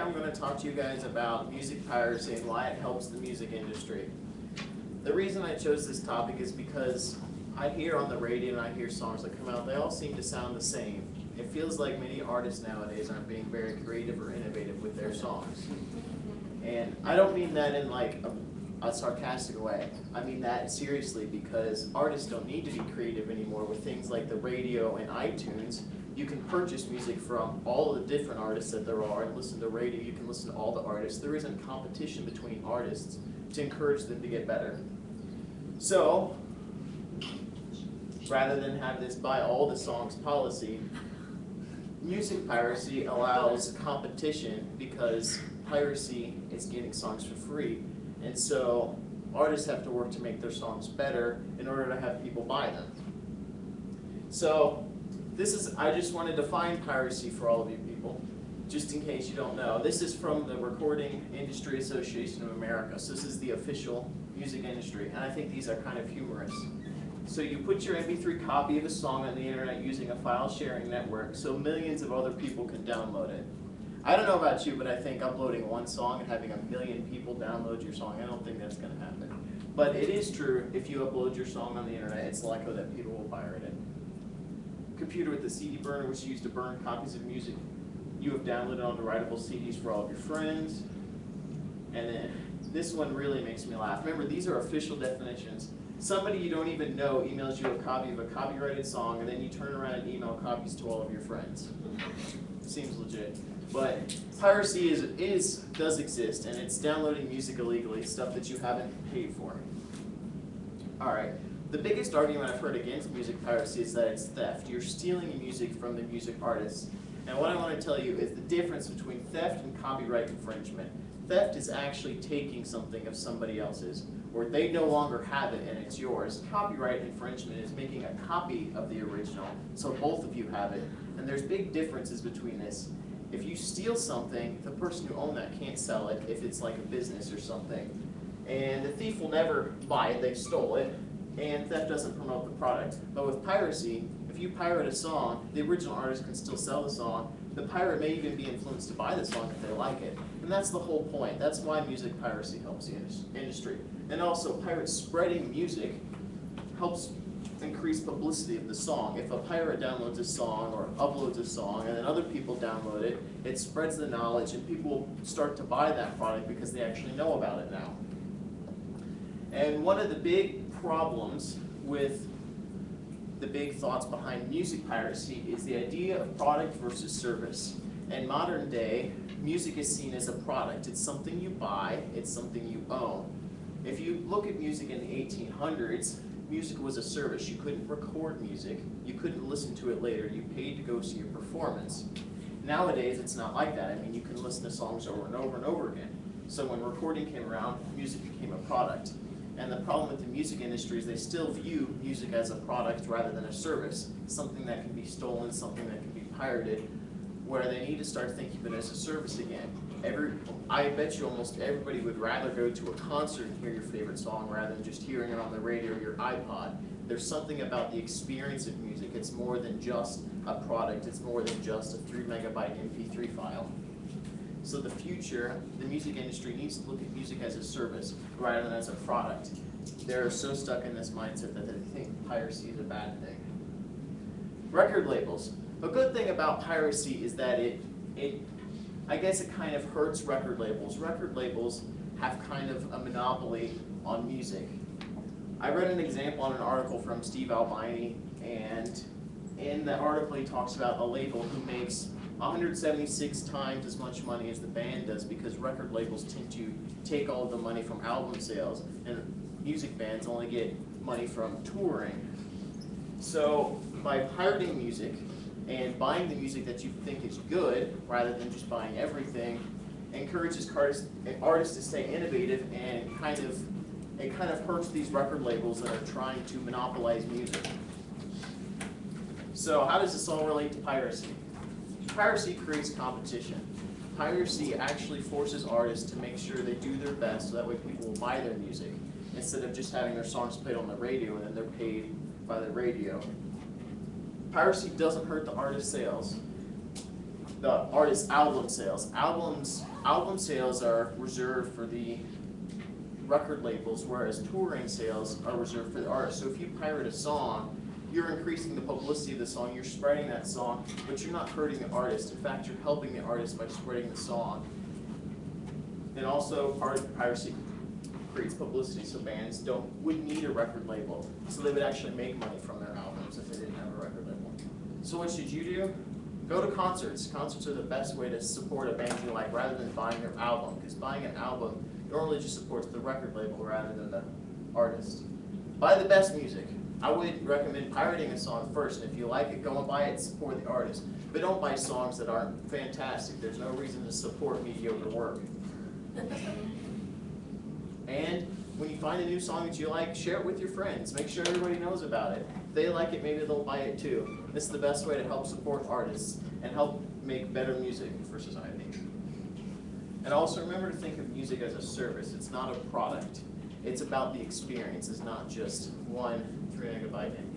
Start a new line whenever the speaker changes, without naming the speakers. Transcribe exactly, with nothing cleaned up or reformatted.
I'm going to talk to you guys about music piracy and why it helps the music industry. The reason I chose this topic is because I hear on the radio and I hear songs that come out, they all seem to sound the same. It feels like many artists nowadays aren't being very creative or innovative with their songs. And I don't mean that in like a, a sarcastic way. I mean that seriously, because artists don't need to be creative anymore with things like the radio and iTunes. You can purchase music from all the different artists that there are and listen to radio. You can listen to all the artists. There isn't competition between artists to encourage them to get better. So, rather than have this buy all the songs policy, music piracy allows competition because piracy is getting songs for free. And so artists have to work to make their songs better in order to have people buy them. So this is, I just want to define piracy for all of you people, just in case you don't know. This is from the Recording Industry Association of America. So this is the official music industry, and I think these are kind of humorous. So you put your M P three copy of a song on the internet using a file sharing network so millions of other people can download it. I don't know about you, but I think uploading one song and having a million people download your song, I don't think that's going to happen. But it is true, if you upload your song on the internet, it's likely that people will pirate it. Computer with a C D burner, which is used to burn copies of music you have downloaded onto writable C Ds for all of your friends. And then this one really makes me laugh. Remember, these are official definitions. Somebody you don't even know emails you a copy of a copyrighted song, and then you turn around and email copies to all of your friends. Seems legit. But piracy is, is does exist, and it's downloading music illegally, stuff that you haven't paid for. All right. The biggest argument I've heard against music piracy is that it's theft. You're stealing music from the music artists. And what I want to tell you is the difference between theft and copyright infringement. Theft is actually taking something of somebody else's, where they no longer have it and it's yours. Copyright infringement is making a copy of the original, so both of you have it. And there's big differences between this. If you steal something, the person who owned that can't sell it if it's like a business or something. And the thief will never buy it, they stole it. And theft doesn't promote the product. But with piracy, if you pirate a song, the original artist can still sell the song. The pirate may even be influenced to buy the song if they like it. And that's the whole point. That's why music piracy helps the industry. And also, pirates spreading music helps increase publicity of the song. If a pirate downloads a song or uploads a song and then other people download it, it spreads the knowledge and people will start to buy that product because they actually know about it now. And one of the big problems with the big thoughts behind music piracy is the idea of product versus service. In modern day, music is seen as a product. It's something you buy, it's something you own. If you look at music in the eighteen hundreds, music was a service. You couldn't record music, you couldn't listen to it later, you paid to go see a performance. Nowadays, it's not like that. I mean, you can listen to songs over and over and over again. So when recording came around, music became a product. And the problem with the music industry is they still view music as a product rather than a service, something that can be stolen, something that can be pirated, where they need to start thinking of it as a service again. Every, I bet you almost everybody would rather go to a concert and hear your favorite song rather than just hearing it on the radio or your iPod. There's something about the experience of music. It's more than just a product. It's more than just a three megabyte M P three file. So the future, the music industry needs to look at music as a service rather than as a product. They're so stuck in this mindset that they think piracy is a bad thing. Record labels. A good thing about piracy is that it, it, I guess it kind of hurts record labels. Record labels have kind of a monopoly on music. I read an example on an article from Steve Albini, and in the article he talks about a label who makes one hundred seventy-six times as much money as the band does because record labels tend to take all of the money from album sales and music bands only get money from touring. So by pirating music and buying the music that you think is good rather than just buying everything encourages artists, artists to stay innovative, and kind of it kind of hurts these record labels that are trying to monopolize music. So how does this all relate to piracy? Piracy creates competition. Piracy actually forces artists to make sure they do their best so that way people will buy their music instead of just having their songs played on the radio and then they're paid by the radio. Piracy doesn't hurt the artist's sales. the artist's album sales. Albums, album sales are reserved for the record labels, whereas touring sales are reserved for the artist. So if you pirate a song, you're increasing the publicity of the song, you're spreading that song, but you're not hurting the artist. In fact, you're helping the artist by spreading the song. And also, part of piracy creates publicity, so bands don't would need a record label, so they would actually make money from their albums if they didn't have a record label. So what should you do? Go to concerts. Concerts are the best way to support a band you like rather than buying their album, because buying an album normally just supports the record label rather than the artist. Buy the best music. I would recommend pirating a song first, and if you like it, go and buy it, support the artist. But don't buy songs that aren't fantastic. There's no reason to support mediocre work. And when you find a new song that you like, share it with your friends. Make sure everybody knows about it. If they like it, maybe they'll buy it too. This is the best way to help support artists and help make better music for society. And also remember to think of music as a service. It's not a product. It's about the experience. It's not just one three megabyte